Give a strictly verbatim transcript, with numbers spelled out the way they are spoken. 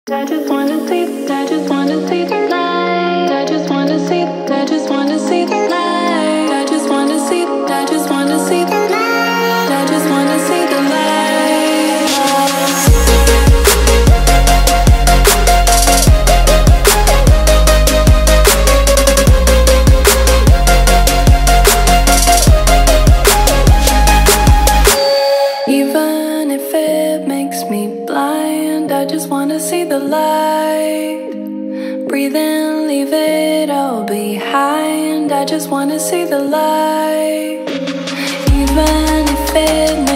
I just wanna see, I just wanna see the light. I just wanna see, I just wanna see the light. I just wanna see, I just wanna see the light. I just wanna see the light. Even if it makes me blind, I just wanna see the light. Breathe in, leave it all behind. I just wanna see the light. Even if it